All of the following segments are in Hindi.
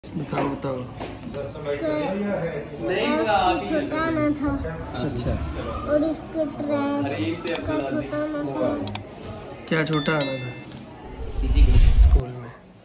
बताओ बताओ। छोटा आना था। अच्छा, और इसके ट्रैक का छोटा आना था। क्या छोटा आना था? स्कूल में।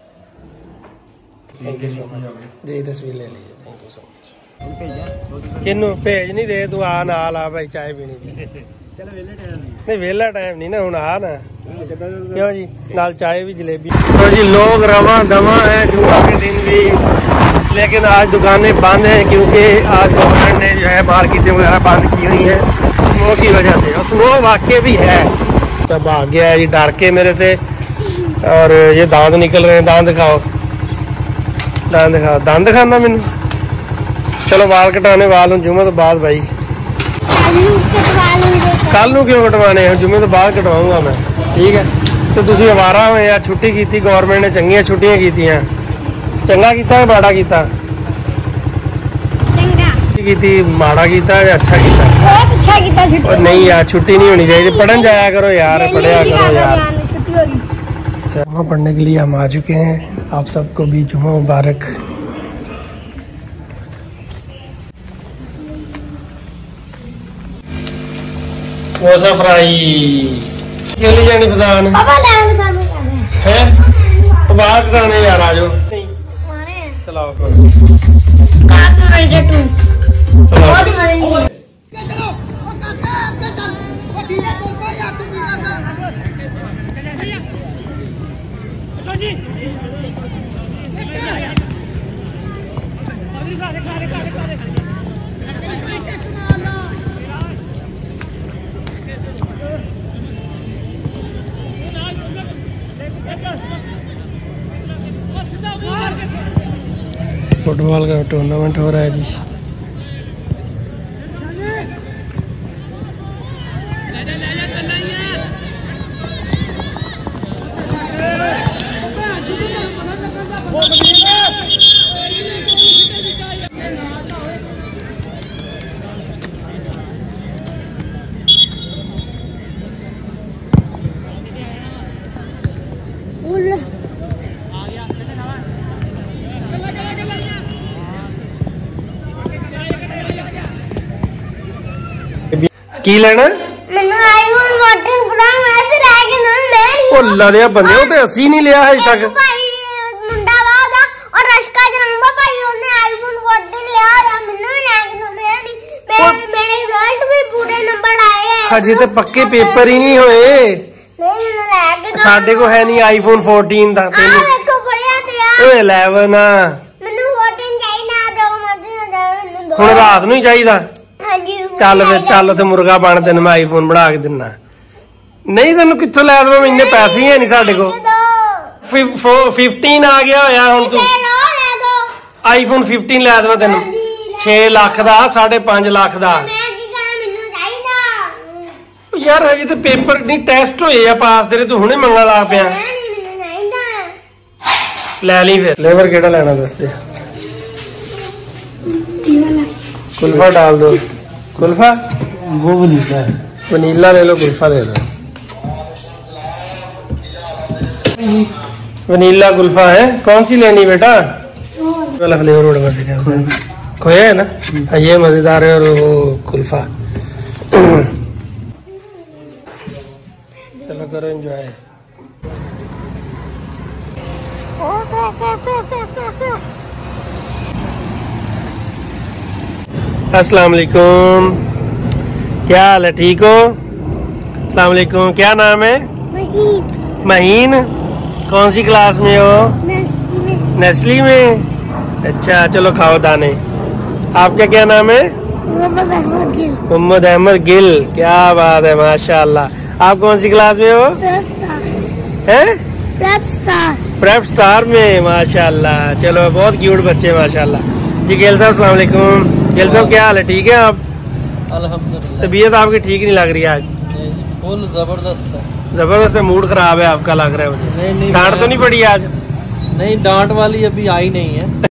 Thank you so much ji, तस्वीर ले लीजिए। Thank you so much. किन्नू भेज नहीं दे तू, आ नाल आ भाई, चाय पीनी थी। नहीं वेला टाइम नहीं ना हुण, आ ना क्यों जी, नाल चाय भी जलेबी। तो जी लोग रवा दवा है जुम्मा के दिन भी, लेकिन आज दुकानें बंद हैं क्योंकि आज गवर्नमेंट ने जो है मार्केटें वगैरह बंद की हुई हैं स्नो की वजह से। और स्नो वाकई भी है, सब आ गया है जी डर के मेरे से। और ये दांत निकल रहे हैं, दांत दिखाओ, दांत दिखाओ, दांत दिखाना मैंने। चलो बाल कटाने वाल जुम्मे तो बाद भाई, कल नू क्यों कटवाने हैं, जुम्मे तो बाद कटवाऊंगा मैं, ठीक है। तो तुसी अवारा हो यार, छुट्टी की थी गवर्नमेंट ने, चंगियां छुट्टियां की थी। चंगा कीता है माड़ा कीता? की माड़ा कीता है अच्छा कीता? बहुत अच्छा कीता छुट्टी। और नहीं यार छुट्टी नहीं होनी चाहिए, पढ़न जाया करो यार, पढ़या करो यार। छुट्टी होगी। जुम्मा पढ़ने के लिए हम आ चुके हैं, आप सबको भी जुम्मा मुबारक। मोसा फ्राई क्यों नहीं जानी फजान है, बाहर कराने यार आ जाओ। चलाओ फुटबॉल का टूर्नामेंट हो रहा है जी। की लेना भुला दिया बंदे, तो असी नहीं लिया अज तक। हजे तो पक्के पेपर ही नहीं होए, साडे को है नहीं आईफोन 14 का, 11 हुण रात नूं ही चाहिदा। चल फिर चल, ते मुर्गा बन, तेन मैं आईफोन बना के दिना। नहीं तेन कितों लै देवां, इन्ने पैसे ही है नहीं साडे को। 15 आ गया होया हुण, तू आईफोन 15 लै देवां तेन, 6 लाख का, 5.5 लाख का। यार हजे तो पेपर नहीं, टेस्ट होए आ पास तेरे, तू हुणे मंगण ला पिया। लै ली फिर, फ्लेवर केड़ा लेना दस दे। कुल्फा डाल दो, कुल्फा वो वनीला है, वनीला ले लो, कुल्फा ले लो। वनीला कुल्फा है, कौन सी लेनी बेटा? वाला फ्लेवर बड़ा मजेदार है, खोया है ना, ये मजेदार है। और वो कुल्फा चलो करो एंजॉय। अस्सलाम वालेकुम, क्या हाल है, ठीक हो? अस्सलाम वालेकुम, क्या नाम है? महीन। कौन सी क्लास में हो? नस्ली में। अच्छा चलो खाओ दाने। आपका क्या नाम है? मोहम्मद अहमद गिल, क्या बात है, माशाल्लाह। आप कौन सी क्लास में हो? प्रेप स्टार में, माशाल्लाह। चलो बहुत क्यूट बच्चे, माशाल्लाह जी। गिल साहब अस्सलाम वालेकुम। गिल साहब क्या हाल है, ठीक है आप? अल्हम्दुलिल्लाह। तबीयत आपकी ठीक नहीं लग रही है आज? फुल जबरदस्त है। जबरदस्त है, मूड खराब है आपका लग रहा है मुझे। डांट तो नहीं पड़ी आज? नहीं, डांट वाली अभी आई नहीं है।